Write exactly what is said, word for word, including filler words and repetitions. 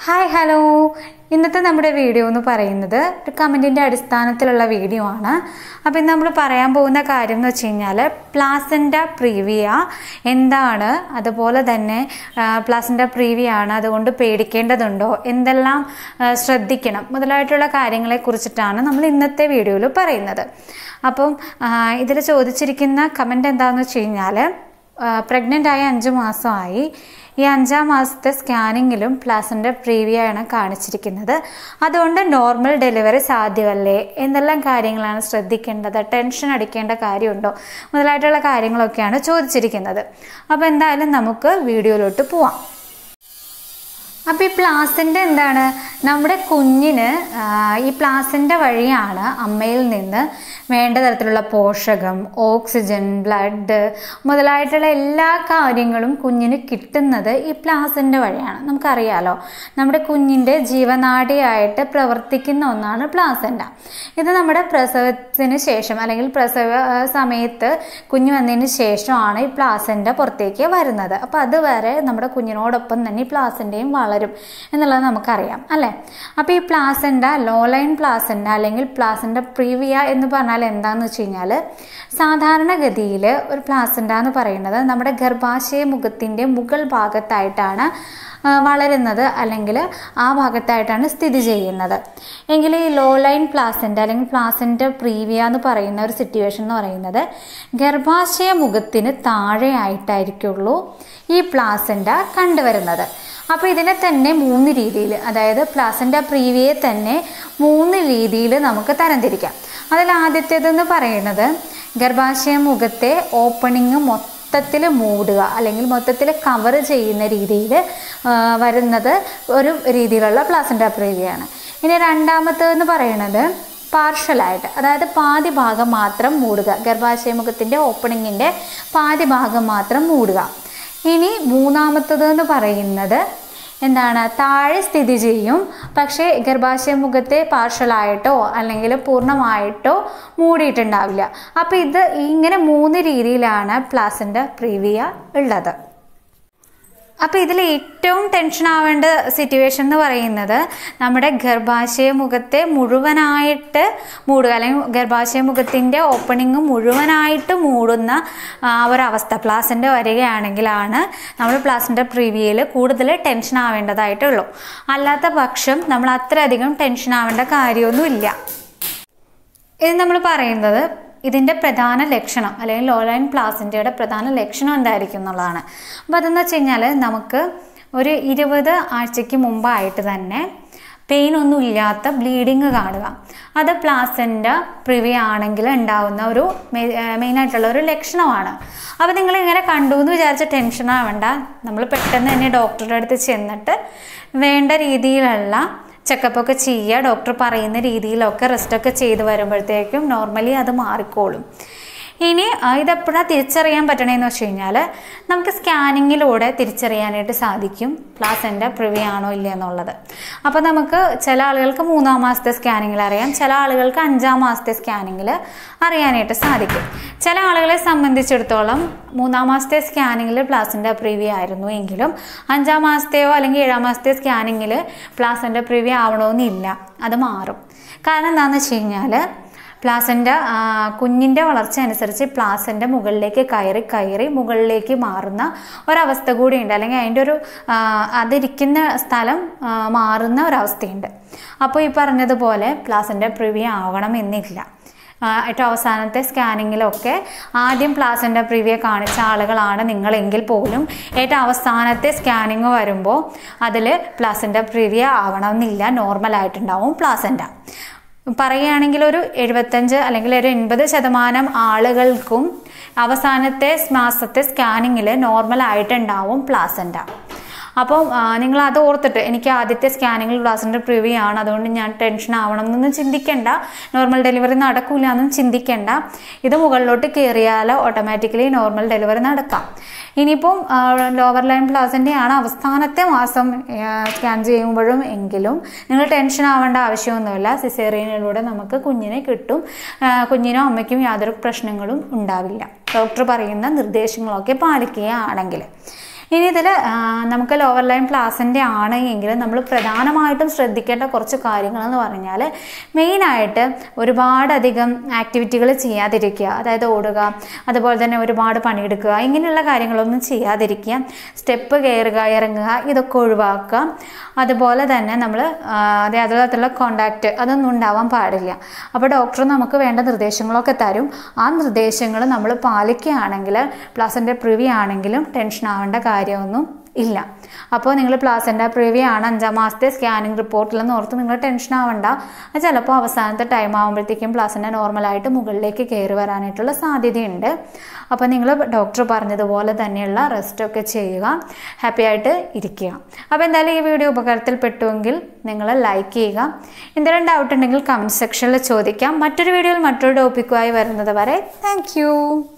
Hi hello ഇന്നത്തെ നമ്മുടെ video എന്ന് പറയുന്നത് ഒരു കമൻറ്റിൻ്റെ അടിസ്ഥാനത്തിലുള്ള വീഡിയോ ആണ്. അപ്പോൾ ഇന്ന് നമ്മൾ പറയാൻ പോകുന്ന കാര്യം എന്ന് വെച്ച് കഴിഞ്ഞാൽ പ്ലാസൻ്റ പ്രീവിയ എന്താണ്, അതുപോലെ തന്നെ പ്ലാസൻ്റ പ്രീവിയ ആണ്, അതുകൊണ്ട് പേടിക്കേണ്ടതുണ്ടോ, എന്തെല്ലാം ശ്രദ്ധിക്കണം മുതലായിട്ടുള്ള കാര്യങ്ങളെ കുറിച്ചിട്ടാണ് നമ്മൾ ഇന്നത്തെ വീഡിയോയിൽ പറയുന്നത്. അപ്പം ഇതിൽ ചോദിച്ചിരിക്കുന്ന കമൻറ്റ് എന്താണെന്ന് വെച്ച് കഴിഞ്ഞാൽ പ്രഗ്നൻ്റ് ആയ അഞ്ച് മാസമായി, ഈ അഞ്ചാം മാസത്തെ സ്കാനിങ്ങിലും പ്ലാസൻ്റ പ്രീവിയാണ് കാണിച്ചിരിക്കുന്നത്, അതുകൊണ്ട് നോർമൽ ഡെലിവറി സാധ്യമല്ലേ, എന്തെല്ലാം കാര്യങ്ങളാണ് ശ്രദ്ധിക്കേണ്ടത്, ടെൻഷൻ അടിക്കേണ്ട കാര്യമുണ്ടോ മുതലായിട്ടുള്ള കാര്യങ്ങളൊക്കെയാണ് ചോദിച്ചിരിക്കുന്നത്. അപ്പോൾ എന്തായാലും നമുക്ക് വീഡിയോയിലോട്ട് പോവാം. അപ്പോൾ ഈ പ്ലാസൻ്റ എന്താണ്, നമ്മുടെ കുഞ്ഞിന് ഈ പ്ലാസൻ്റ വഴിയാണ് അമ്മയിൽ നിന്ന് വേണ്ട തരത്തിലുള്ള പോഷകം, ഓക്സിജൻ, ബ്ലഡ് മുതലായിട്ടുള്ള എല്ലാ കാര്യങ്ങളും കുഞ്ഞിന് കിട്ടുന്നത് ഈ പ്ലാസൻ്റ വഴിയാണ്. നമുക്കറിയാലോ, നമ്മുടെ കുഞ്ഞിൻ്റെ ജീവനാഡിയായിട്ട് പ്രവർത്തിക്കുന്ന ഒന്നാണ് പ്ലാസൻ്റ. ഇത് നമ്മുടെ പ്രസവത്തിന് ശേഷം അല്ലെങ്കിൽ പ്രസവ സമയത്ത് കുഞ്ഞ് വന്നതിന് ശേഷമാണ് ഈ പ്ലാസൻ്റ പുറത്തേക്ക് വരുന്നത്. അപ്പോൾ അതുവരെ നമ്മുടെ കുഞ്ഞിനോടൊപ്പം തന്നെ ഈ പ്ലാസൻ്റയും വളരും എന്നുള്ളത് നമുക്കറിയാം അല്ലേ. അപ്പോൾ ഈ പ്ലാസൻ്റ ലോലൈൻ പ്ലാസൻ്റ അല്ലെങ്കിൽ പ്ലാസൻ്റ പ്രീവിയ എന്ന് പറഞ്ഞാൽ എന്താണെന്ന് വെച്ച് കഴിഞ്ഞാൽ, സാധാരണഗതിയിൽ ഒരു പ്ലാസൻ്റ എന്ന് പറയുന്നത് നമ്മുടെ ഗർഭാശയ മുഖത്തിൻ്റെ മുകൾ ഭാഗത്തായിട്ടാണ് വളരുന്നത്, അല്ലെങ്കിൽ ആ ഭാഗത്തായിട്ടാണ് സ്ഥിതി ചെയ്യുന്നത്. എങ്കിൽ ഈ ലോ ലൈൻ പ്ലാസൻ്റ അല്ലെങ്കിൽ പ്ലാസൻ്റ പ്രീവിയ എന്ന് പറയുന്ന ഒരു സിറ്റുവേഷൻ എന്ന് പറയുന്നത് ഗർഭാശയ മുഖത്തിന് താഴെയായിട്ടായിരിക്കുള്ളൂ ഈ പ്ലാസൻ്റ കണ്ടുവരുന്നത്. അപ്പോൾ ഇതിനെ തന്നെ മൂന്ന് രീതിയിൽ, അതായത് പ്ലാസൻ്റ പ്രീവിയെ തന്നെ മൂന്ന് രീതിയിൽ നമുക്ക് തരംതിരിക്കാം. അതിൽ ആദ്യത്തേതെന്ന് പറയുന്നത് ഗർഭാശയ മുഖത്തെ ഓപ്പണിങ് മൊത്തത്തിൽ മൂടുക അല്ലെങ്കിൽ മൊത്തത്തിൽ കവർ ചെയ്യുന്ന രീതിയിൽ വരുന്നത് ഒരു രീതിയിലുള്ള പ്ലാസൻ്റ പ്രീവിയാണ്. ഇനി രണ്ടാമത്തേതെന്ന് പറയുന്നത് പാർഷ്യലായിട്ട്, അതായത് പാതി ഭാഗം മാത്രം മൂടുക, ഗർഭാശയ മുഖത്തിൻ്റെ ഓപ്പണിങ്ങിൻ്റെ പാതി ഭാഗം മാത്രം മൂടുക. ഇനി മൂന്നാമത്തത് എന്ന് പറയുന്നത് എന്താണ്, താഴെ സ്ഥിതി ചെയ്യും, പക്ഷേ ഗർഭാശയ മുഖത്തെ പാർഷ്യലായിട്ടോ അല്ലെങ്കിൽ പൂർണ്ണമായിട്ടോ മൂടിയിട്ടുണ്ടാവില്ല. അപ്പോൾ ഇത് ഇങ്ങനെ മൂന്ന് രീതിയിലാണ് പ്ലാസൻ്റ പ്രീവിയ ഉള്ളത്. അപ്പോൾ ഇതിൽ ഏറ്റവും ടെൻഷൻ ആവേണ്ട സിറ്റുവേഷൻ എന്ന് പറയുന്നത് നമ്മുടെ ഗർഭാശയ മുഖത്തെ മുഴുവനായിട്ട് മൂടുക അല്ലെങ്കിൽ ഗർഭാശയ മുഖത്തിൻ്റെ ഓപ്പണിങ് മുഴുവനായിട്ട് മൂടുന്ന ഒരവസ്ഥ പ്ലാസൻ്റ വരികയാണെങ്കിലാണ് നമ്മൾ പ്ലാസൻ്റ പ്രീവിയയിൽ കൂടുതൽ ടെൻഷൻ ആവേണ്ടതായിട്ടുള്ളൂ. അല്ലാത്ത പക്ഷം നമ്മൾ അത്രയധികം ടെൻഷൻ ആവേണ്ട കാര്യമൊന്നുമില്ല. ഇത് നമ്മൾ പറയുന്നത് ഇതിൻ്റെ പ്രധാന ലക്ഷണം അല്ലെങ്കിൽ ലോലൈൻ പ്ലാസൻ്റയുടെ പ്രധാന ലക്ഷണം എന്തായിരിക്കും എന്നുള്ളതാണ്. അപ്പോൾ അതെന്ന് വെച്ച് കഴിഞ്ഞാൽ നമുക്ക് ഒരു ഇരുപത് ആഴ്ചയ്ക്ക് മുമ്പായിട്ട് തന്നെ പെയിൻ ഒന്നും ഇല്ലാത്ത ബ്ലീഡിങ് കാണുക, അത് പ്ലാസൻ്റ പ്രീവിയ ആണെങ്കിൽ ഉണ്ടാവുന്ന ഒരു മെയിനായിട്ടുള്ള ഒരു ലക്ഷണമാണ്. അപ്പോൾ നിങ്ങൾ ഇങ്ങനെ കണ്ടു എന്ന് വിചാരിച്ച ടെൻഷൻ ആവണ്ട, നമ്മൾ പെട്ടെന്ന് തന്നെ ഡോക്ടറുടെ അടുത്ത് ചെന്നിട്ട് വേണ്ട രീതിയിലുള്ള ചെക്കപ്പൊക്കെ ചെയ്യുക, ഡോക്ടർ പറയുന്ന രീതിയിലൊക്കെ റെസ്റ്റൊക്കെ ചെയ്ത് വരുമ്പോഴത്തേക്കും നോർമലി അത് മാറിക്കോളും. ഇനി ഇതെപ്പോഴാണ് തിരിച്ചറിയാൻ പറ്റണമെന്ന് വെച്ച് കഴിഞ്ഞാൽ നമുക്ക് സ്കാനിങ്ങിലൂടെ തിരിച്ചറിയാനായിട്ട് സാധിക്കും പ്ലാസൻ്റ പ്രീവിയ ആണോ ഇല്ല എന്നുള്ളത്. അപ്പോൾ നമുക്ക് ചില ആളുകൾക്ക് മൂന്നാം മാസത്തെ സ്കാനിങ്ങിൽ അറിയാം, ചില ആളുകൾക്ക് അഞ്ചാം മാസത്തെ സ്കാനിങ്ങിൽ അറിയാനായിട്ട് സാധിക്കും. ചില ആളുകളെ സംബന്ധിച്ചിടത്തോളം മൂന്നാം മാസത്തെ സ്കാനിങ്ങിൽ പ്ലാസൻ്റ പ്രീവിയ ആയിരുന്നു എങ്കിലും അഞ്ചാം മാസത്തെയോ അല്ലെങ്കിൽ ഏഴാം മാസത്തെ സ്കാനിങ്ങിൽ പ്ലാസൻ്റ പ്രീവിയ ആവണമെന്നില്ല, അത് മാറും. കാരണം എന്താണെന്ന് വെച്ച് കഴിഞ്ഞാൽ പ്ലാസൻ്റ കുഞ്ഞിൻ്റെ വളർച്ച അനുസരിച്ച് പ്ലാസൻ്റ മുകളിലേക്ക് കയറി കയറി മുകളിലേക്ക് മാറുന്ന ഒരവസ്ഥ കൂടിയുണ്ട്, അല്ലെങ്കിൽ അതിൻ്റെ ഒരു അതിരിക്കുന്ന സ്ഥലം മാറുന്ന ഒരവസ്ഥയുണ്ട്. അപ്പോൾ ഈ പറഞ്ഞതുപോലെ പ്ലാസൻ്റ പ്രീവിയ ആവണം എന്നില്ല. ഏറ്റവും അവസാനത്തെ സ്കാനിങ്ങിലൊക്കെ ആദ്യം പ്ലാസൻ്റ പ്രീവിയ കാണിച്ച ആളുകളാണ് നിങ്ങളെങ്കിൽ പോലും ഏറ്റവും അവസാനത്തെ സ്കാനിങ് വരുമ്പോൾ അതിൽ പ്ലാസൻ്റ പ്രീവിയ ആവണമെന്നില്ല, നോർമലായിട്ടുണ്ടാവും പ്ലാസൻ്റ. പറയുകയാണെങ്കിൽ ഒരു എഴുപത്തഞ്ച് അല്ലെങ്കിൽ ഒരു എൺപത് ശതമാനം ആളുകൾക്കും അവസാനത്തെ മാസത്തെ സ്കാനിങ്ങിൽ നോർമലായിട്ടുണ്ടാവും പ്ലാസൻ്റ. അപ്പോൾ നിങ്ങൾ അത് ഓർത്തിട്ട് എനിക്ക് ആദ്യത്തെ സ്കാനിങ്ങിൽ പ്ലാസൻ്റ പ്രീവിയ ആണ്, അതുകൊണ്ട് ഞാൻ ടെൻഷൻ ആവണം എന്നൊന്നും ചിന്തിക്കേണ്ട, നോർമൽ ഡെലിവറി നടക്കില്ല എന്നും ചിന്തിക്കേണ്ട. ഇത് മുകളിലോട്ട് കയറിയാൽ ഓട്ടോമാറ്റിക്കലി നോർമൽ ഡെലിവറി നടക്കാം. ഇനിയിപ്പം ലോവർ ലൈൻ പ്ലാസൻ്റയാണ് അവസാനത്തെ മാസം സ്കാൻ ചെയ്യുമ്പോഴും എങ്കിലും നിങ്ങൾ ടെൻഷൻ ആവേണ്ട ആവശ്യമൊന്നുമില്ല. സിസേറിയനിലൂടെ നമുക്ക് കുഞ്ഞിനെ കിട്ടും, കുഞ്ഞിനോ അമ്മയ്ക്കും യാതൊരു പ്രശ്നങ്ങളും ഉണ്ടാവില്ല, ഡോക്ടർ പറയുന്ന നിർദ്ദേശങ്ങളൊക്കെ പാലിക്കുകയാണെങ്കിൽ. ഇനി ഇതിൽ നമുക്ക് ലോവർ ലൈൻ പ്ലാസൻ്റ ആണ് എങ്കിൽ നമ്മൾ പ്രധാനമായിട്ടും ശ്രദ്ധിക്കേണ്ട കുറച്ച് കാര്യങ്ങളെന്ന് പറഞ്ഞാൽ മെയിനായിട്ട് ഒരുപാടധികം ആക്ടിവിറ്റികൾ ചെയ്യാതിരിക്കുക, അതായത് ഓടുക, അതുപോലെ തന്നെ ഒരുപാട് പണിയെടുക്കുക, ഇങ്ങനെയുള്ള കാര്യങ്ങളൊന്നും ചെയ്യാതിരിക്കുക. സ്റ്റെപ്പ് കയറുക, ഇറങ്ങുക, ഇതൊക്കെ ഒഴിവാക്കുക. അതുപോലെ തന്നെ നമ്മൾ അതുപോലത്തുള്ള കോണ്ടാക്റ്റ് അതൊന്നും ഉണ്ടാവാൻ പാടില്ല. അപ്പോൾ ഡോക്ടർ നമുക്ക് വേണ്ട നിർദ്ദേശങ്ങളൊക്കെ തരും. ആ നിർദ്ദേശങ്ങൾ നമ്മൾ പാലിക്കുകയാണെങ്കിൽ പ്ലാസൻ്റ പ്രിവി ആണെങ്കിലും ടെൻഷൻ ആവേണ്ട കാര്യമൊന്നും ഇല്ല. അപ്പോൾ നിങ്ങൾ പ്ലാസൻ്റ പ്രിവി ആണ് അഞ്ചാം മാസത്തെ സ്കാനിങ് റിപ്പോർട്ടിലെന്ന് ഓർത്ത് നിങ്ങൾ ടെൻഷൻ ആവണ്ട. അത് ചിലപ്പോൾ അവസാനത്തെ ടൈം ആകുമ്പോഴത്തേക്കും പ്ലാസൻ്റ നോർമലായിട്ട് മുകളിലേക്ക് കയറി വരാനായിട്ടുള്ള സാധ്യതയുണ്ട്. അപ്പോൾ നിങ്ങൾ ഡോക്ടർ പറഞ്ഞതുപോലെ തന്നെയുള്ള റെസ്റ്റൊക്കെ ചെയ്യുക, ഹാപ്പി ആയിട്ട് ഇരിക്കുക. അപ്പോൾ എന്തായാലും ഈ വീഡിയോ ഉപകാരത്തിൽപ്പെട്ടുവെങ്കിൽ നിങ്ങൾ ലൈക്ക് ചെയ്യുക. എന്തെങ്കിലും ഡൗട്ട് ഉണ്ടെങ്കിൽ കമൻറ്റ് സെക്ഷനിൽ ചോദിക്കാം. മറ്റൊരു വീഡിയോയിൽ മറ്റൊരു ടോപ്പിക്കുമായി വരുന്നത് വരെ താങ്ക്